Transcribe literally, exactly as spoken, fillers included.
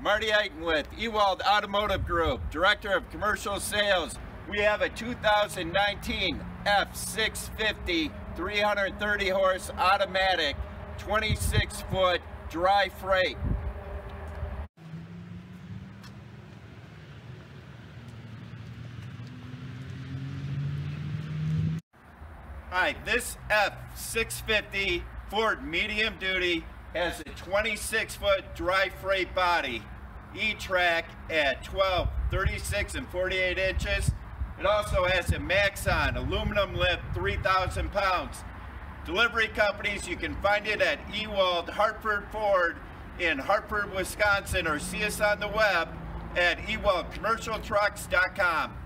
Marty Eichen with Ewald Automotive Group, Director of Commercial Sales. We have a two thousand nineteen F six fifty three hundred thirty horse automatic, twenty-six foot dry freight. Alright, this F six fifty Ford medium duty has a twenty-six foot dry freight body, E-track at twelve, thirty-six, and forty-eight inches. It also has a Maxon aluminum lift, three thousand pounds. Delivery companies, you can find it at Ewald Hartford Ford in Hartford, Wisconsin, or see us on the web at Ewald Commercial Trucks dot com.